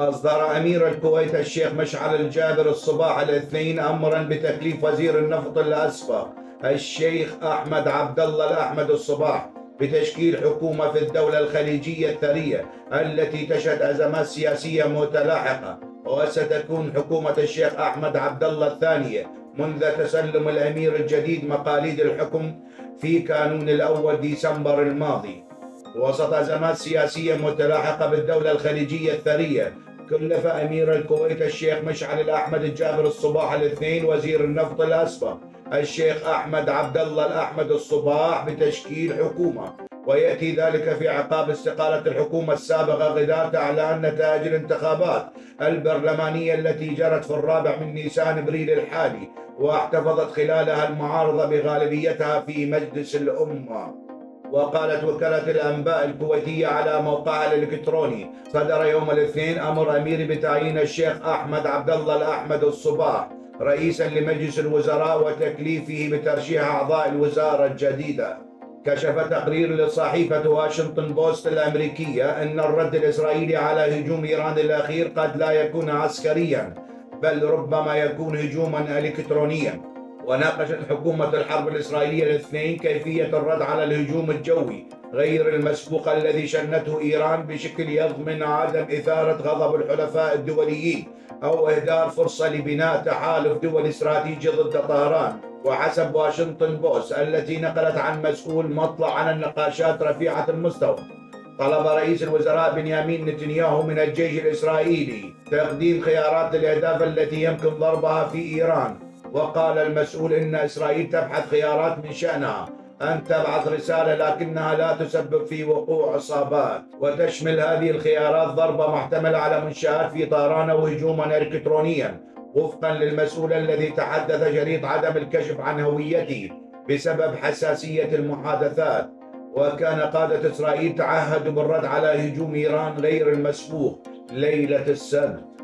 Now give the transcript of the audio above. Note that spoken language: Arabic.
أصدر أمير الكويت الشيخ مشعل الجابر الصباح الاثنين أمرا بتكليف وزير النفط الأسبق الشيخ أحمد عبد الله الأحمد الصباح بتشكيل حكومة في الدولة الخليجية الثرية التي تشهد أزمات سياسية متلاحقة، وستكون حكومة الشيخ أحمد عبد الله الثانية منذ تسلم الأمير الجديد مقاليد الحكم في كانون الأول ديسمبر الماضي. وسط أزمات سياسية متلاحقة بالدولة الخليجية الثرية، كلف أمير الكويت الشيخ مشعل الأحمد الجابر الصباح الاثنين وزير النفط الأسبق الشيخ أحمد عبد الله الأحمد الصباح بتشكيل حكومة، ويأتي ذلك في أعقاب استقالة الحكومة السابقة غداة إعلان نتائج الانتخابات البرلمانية التي جرت في 4 نيسان ابريل الحالي، واحتفظت خلالها المعارضة بغالبيتها في مجلس الأمة. وقالت وكالة الأنباء الكويتية على موقعها الإلكتروني: صدر يوم الاثنين أمر أميري بتعيين الشيخ أحمد عبد الله الأحمد الصباح رئيسا لمجلس الوزراء وتكليفه بترشيح أعضاء الوزارة الجديدة. كشف تقرير لصحيفة واشنطن بوست الأمريكية أن الرد الإسرائيلي على هجوم إيران الأخير قد لا يكون عسكريا، بل ربما يكون هجوما إلكترونيا. وناقشت حكومة الحرب الإسرائيلية الاثنين كيفية الرد على الهجوم الجوي غير المسبوق الذي شنته إيران بشكل يضمن عدم إثارة غضب الحلفاء الدوليين أو إهدار فرصة لبناء تحالف دولي استراتيجي ضد طهران. وحسب واشنطن بوست التي نقلت عن مسؤول مطلع عن النقاشات رفيعة المستوى، طلب رئيس الوزراء بنيامين نتنياهو من الجيش الإسرائيلي تقديم خيارات للأهداف التي يمكن ضربها في إيران. وقال المسؤول إن إسرائيل تبحث خيارات من شأنها أن تبعث رسالة لكنها لا تسبب في وقوع إصابات، وتشمل هذه الخيارات ضربة محتملة على منشآت في طهران وهجوما إلكترونيا، وفقا للمسؤول الذي تحدث شريط عدم الكشف عن هويته بسبب حساسية المحادثات. وكان قادة إسرائيل تعهدوا بالرد على هجوم إيران غير المسبوق ليلة السبت.